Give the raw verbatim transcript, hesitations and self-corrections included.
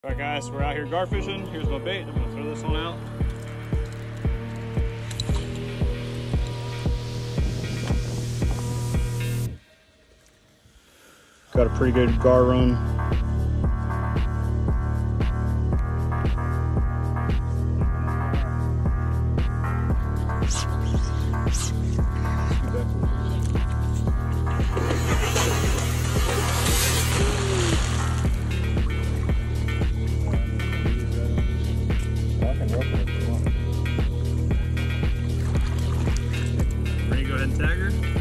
Alright guys, we're out here gar fishing. Here's my bait. I'm gonna throw this one out. Got a pretty good gar run. Ready to go ahead and tag her?